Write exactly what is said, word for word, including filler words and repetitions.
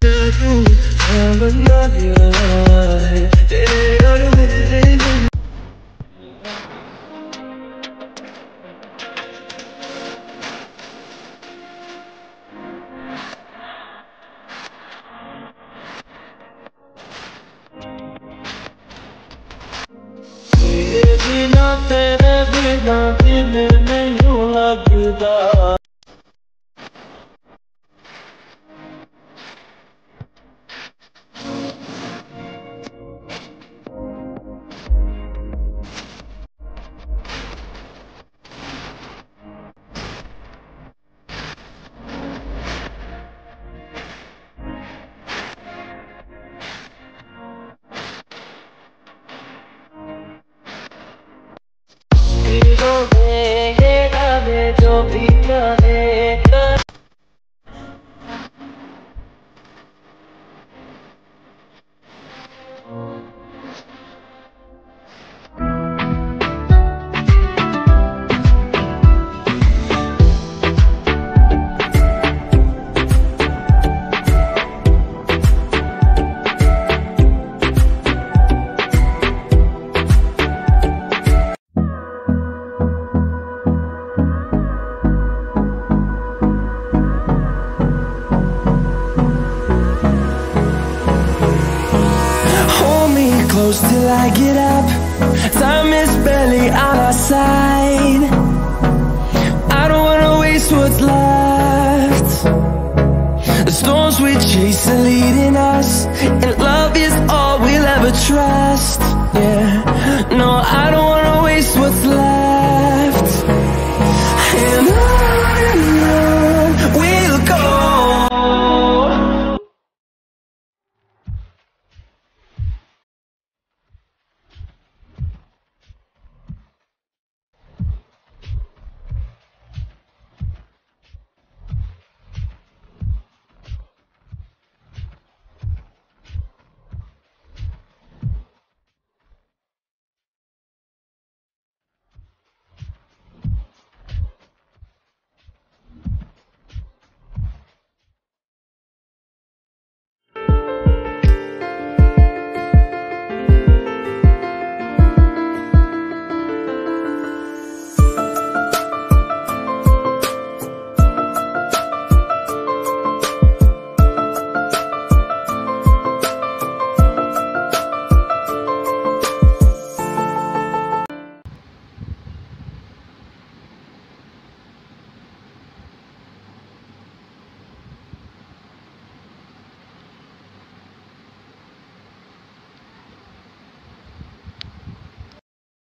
तेरे बिना दिल नहीं लगता। जो भी करेगा close till I get up. Time is barely on our side. I don't wanna waste what's left. The storms we chase are leading us, and love is all we'll ever trust. Yeah, no, I don't wanna waste what's left. And